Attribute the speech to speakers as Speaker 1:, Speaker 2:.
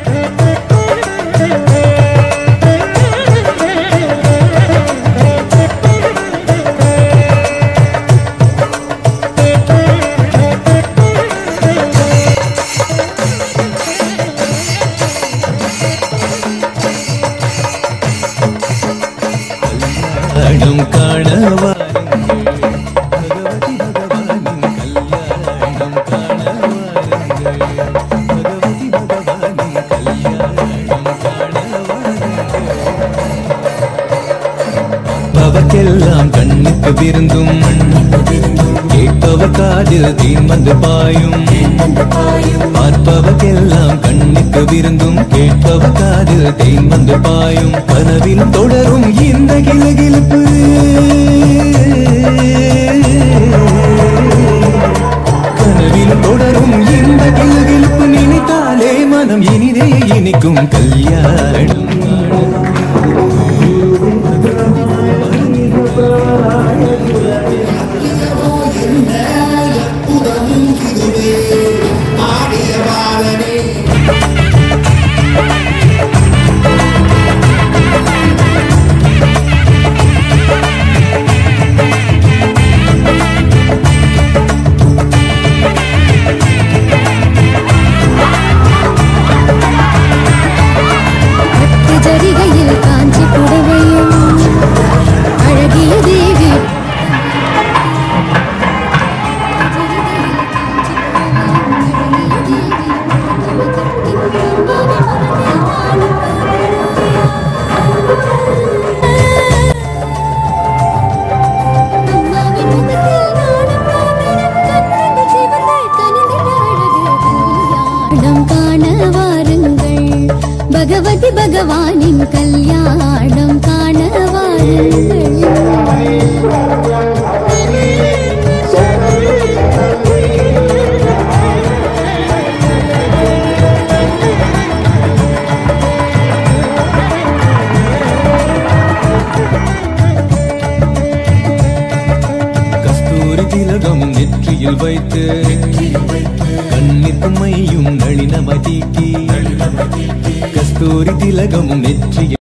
Speaker 1: பவக்கெல்லாம் கண்ணுக்கு விருந்தும் கேட்பவ காதில் தேன் வந்து பாயும் பார்ப்பவக்கெல்லாம் கண்ணுக்கு விருந்தும் கேட்பவ காதில் தேன் வந்து பாயும் கனவில் தொடரும் இந்த கிலுகிலுப்பு கனவில் தொடரும் இந்த கிலுகிலுப்பு நினைத்தாலே மனம் இனிதே இனிக்கும் கல்யாணம்
Speaker 2: பகவதி பகவானின் கல்யாணம் காண வாருங்கள்.
Speaker 1: கஸ்தூரி திலகம் நெற்றியில் வைத்து கண்ணிற்கு மையும் நளினமதிக்கு கஸ்தூரி திலகமும் நெற்றியில்